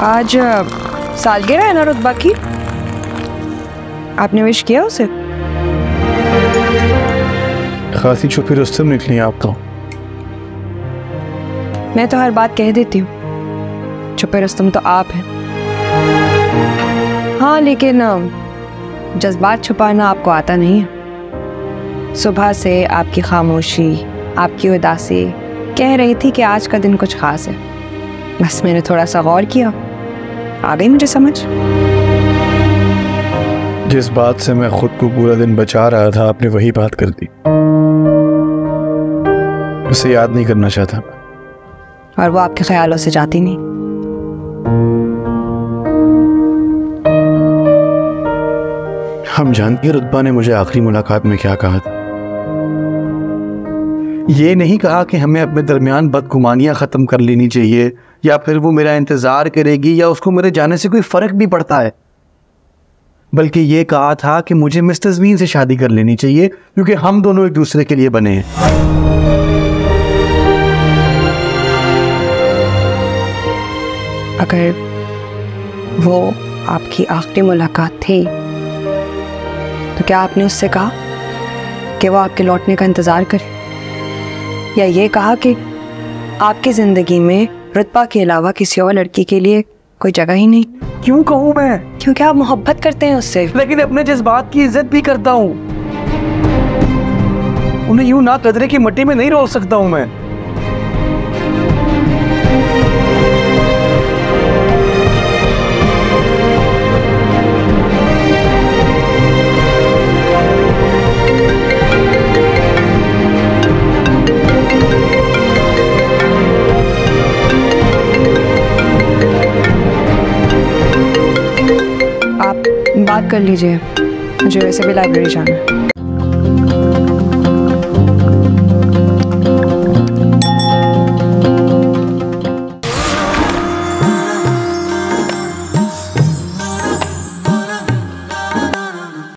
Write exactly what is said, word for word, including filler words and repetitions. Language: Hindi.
आज सालगिरह है ना रुतबा की, आपने विश किया उसे? खासी छुपी रुस्तम निकली आप तो। मैं तो हर बात कह देती हूँ, छुपे रुस्तम तो आप हैं। हाँ लेकिन जज्बात छुपाना आपको आता नहीं है। सुबह से आपकी खामोशी, आपकी उदासी कह रही थी कि आज का दिन कुछ खास है। बस मैंने थोड़ा सा गौर किया, आ गई मुझे समझ। जिस बात से मैं खुद को पूरा दिन बचा रहा था, आपने वही बात कर दी। उसे याद नहीं करना चाहता और वो आपके ख्यालों से जाती नहीं। हम जानती हैं रुतबा ने मुझे आखिरी मुलाकात में क्या कहा था। ये नहीं कहा कि हमें अपने दरमियान बदगुमानियां खत्म कर लेनी चाहिए, या फिर वो मेरा इंतजार करेगी, या उसको मेरे जाने से कोई फर्क भी पड़ता है। बल्कि ये कहा था कि मुझे मिस तज़मीन से शादी कर लेनी चाहिए, क्योंकि हम दोनों एक दूसरे के लिए बने हैं। अगर वो आपकी आखिरी मुलाकात थी तो क्या आपने उससे कहा कि वो आपके लौटने का इंतजार करे, या ये कहा कि आपकी जिंदगी में रुतबा के अलावा किसी और लड़की के लिए कोई जगह ही नहीं? क्यों कहूँ मैं? क्योंकि आप मोहब्बत करते हैं उससे। लेकिन अपने जज्बात की इज्जत भी करता हूँ, उन्हें यूं ना कदरे की मिट्टी में नहीं रोक सकता हूँ मैं। आप बात कर लीजिए, मुझे वैसे भी लाइब्रेरी जाना है।